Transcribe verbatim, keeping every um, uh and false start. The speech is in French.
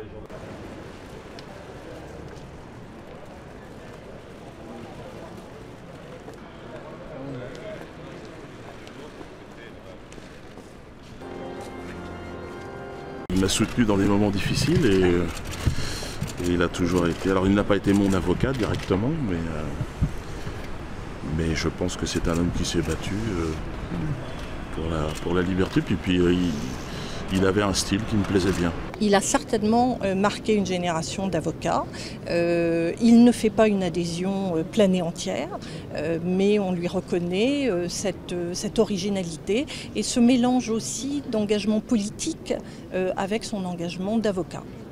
Il m'a soutenu dans des moments difficiles et, euh, et il a toujours été... Alors il n'a pas été mon avocat directement, mais, euh, mais je pense que c'est un homme qui s'est battu euh, pour, la, pour la liberté. Puis, puis euh, il, il avait un style qui me plaisait bien. Il a certainement euh, marqué une génération d'avocats. Euh, il ne fait pas une adhésion euh, pleine et entière, euh, mais on lui reconnaît euh, cette, euh, cette originalité et ce mélange aussi d'engagement politique euh, avec son engagement d'avocat.